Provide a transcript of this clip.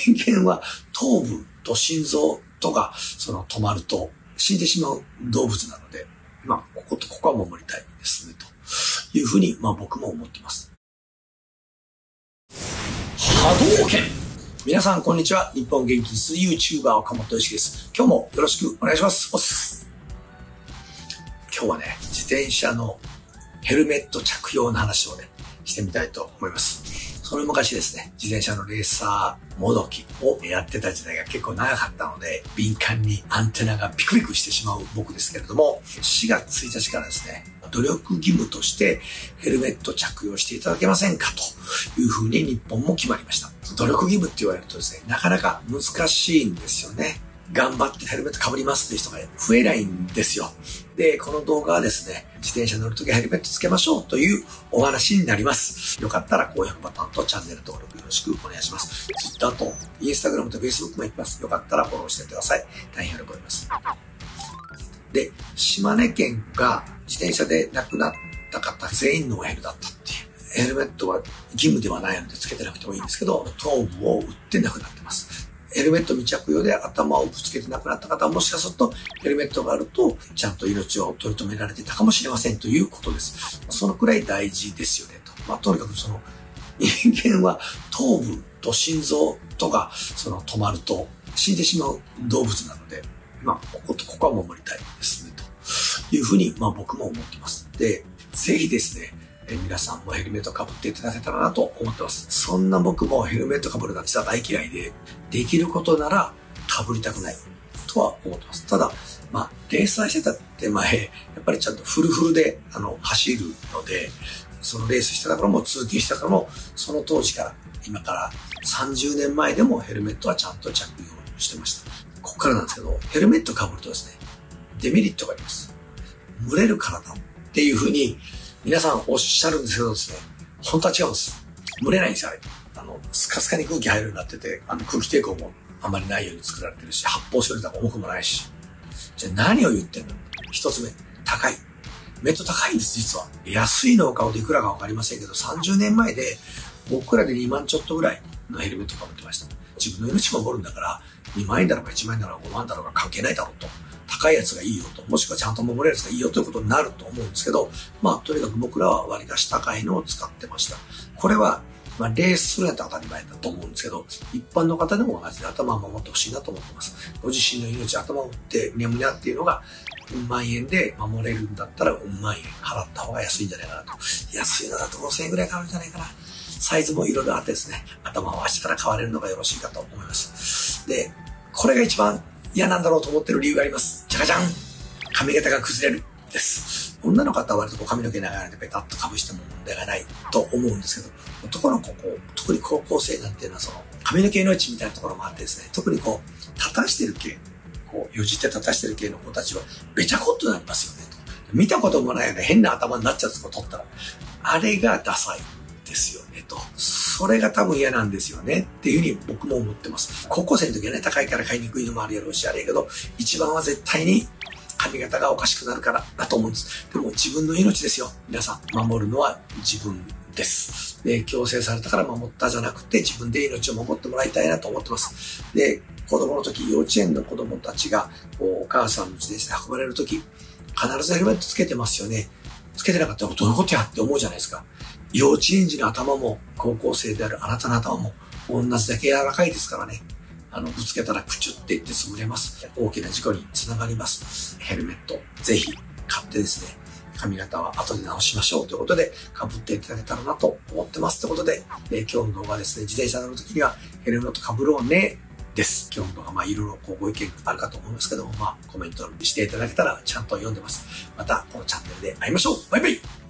間は頭部と心臓とか、止まると死んでしまう動物なので、こことここは守りたいですね、というふうに、僕も思っています。波動拳。皆さん、こんにちは。日本元気す YouTuber 岡本良樹です。今日もよろしくお願いします。今日はね、自転車のヘルメット着用の話をね、してみたいと思います。その昔ですね、自転車のレーサーもどきをやってた時代が結構長かったので、敏感にアンテナがピクピクしてしまう僕ですけれども、4月1日からですね、努力義務としてヘルメット着用していただけませんかというふうに日本も決まりました。努力義務って言われるとですね、なかなか難しいんですよね。頑張ってヘルメット被りますっていう人が増えないんですよ。で、この動画はですね、自転車乗るときはヘルメットつけましょうというお話になります。よかったら高評価ボタンとチャンネル登録よろしくお願いします。Twitter と Instagram と Facebook も行きます。よかったらフォローしてください。大変喜びます。で、島根県が自転車で亡くなった方全員ノーヘルだったっていう。ヘルメットは義務ではないのでつけてなくてもいいんですけど、頭部を打って亡くなってます。ヘルメット未着用で頭をぶつけて亡くなった方はもしかするとヘルメットがあるとちゃんと命を取り留められていたかもしれませんということです。そのくらい大事ですよねと。とにかく人間は頭部と心臓とか止まると死んでしまう動物なので、こことここは守りたいですねというふうに僕も思っています。で、ぜひですね、皆さんもヘルメット被っていただけたらなと思ってます。そんな僕もヘルメット被るなんて実は大嫌いで、できることなら被りたくないとは思ってます。ただ、レーサーしてたって前、やっぱりちゃんとフルフルで走るので、そのレースしてたからも通勤してたからも、その当時から今から30年前でもヘルメットはちゃんと着用してました。ここからなんですけど、ヘルメット被るとですね、デメリットがあります。蒸れるからだっていうふうに皆さんおっしゃるんですけどですね、本当は違うんです。蒸れないんですよ、あれ。スカスカに空気入るようになってて、空気抵抗もあまりないように作られてるし、発泡処理とか重くもないし。じゃあ何を言ってんの？一つ目、高い。メット高いんです、実は。安いのを買うといくらかわかりませんけど、30年前で僕らで2万ちょっとぐらいのヘルメット被ってました。自分の命守るんだから、2万円だろうが1万円だろうが5万だろうが関係ないだろうと。高いやつがいいよと、もしくはちゃんと守れるやつがいいよということになると思うんですけど、とにかく僕らは割り出し高いのを使ってました。これは、レースするやったら当たり前だと思うんですけど、一般の方でも同じで頭を守ってほしいなと思ってます。ご自身の命、頭を打ってうにゃむにゃっていうのが、うん万円で守れるんだったら、うん万円払った方が安いんじゃないかなと。安いのだと5000円ぐらいかかるんじゃないかな。サイズもいろいろあってですね、頭を合わせたら買われるのがよろしいかと思います。で、これが一番嫌なんだろうと思ってる理由があります。じゃかじゃん！髪型が崩れるです。女の方は割と髪の毛長いのでペタッと被しても問題がないと思うんですけど、男の子、特に高校生なんていうのは髪の毛命みたいなところもあってですね、特に立たしてる系、よじって立たしてる系の子たちはべちゃこっとなりますよねと。見たこともないよね、変な頭になっちゃうとこ取ったら。あれがダサいですよねと。それが多分嫌なんですよねっていうふうに僕も思ってます。高校生の時はね、高いから買いにくいのもあるやろうし、あれやけど、一番は絶対に髪型がおかしくなるからだと思うんです。でも自分の命ですよ。皆さん、守るのは自分です。で、強制されたから守ったじゃなくて、自分で命を守ってもらいたいなと思ってます。で、子供の時、幼稚園の子供たちが、お母さんの自転車で運ばれる時、必ずヘルメットつけてますよね。つけてなかったらどういうことやって思うじゃないですか。幼稚園児の頭も高校生であるあなたの頭も同じだけ柔らかいですからね。ぶつけたらプチュっていって潰れます。大きな事故につながります。ヘルメット、ぜひ買ってですね、髪型は後で直しましょうということで、被っていただけたらなと思ってますということで、今日の動画はですね、自転車乗るときにはヘルメット被ろうねです。今日の動画、いろいろご意見あるかと思いますけども、コメントしていただけたらちゃんと読んでます。また、このチャンネルで会いましょう。バイバイ。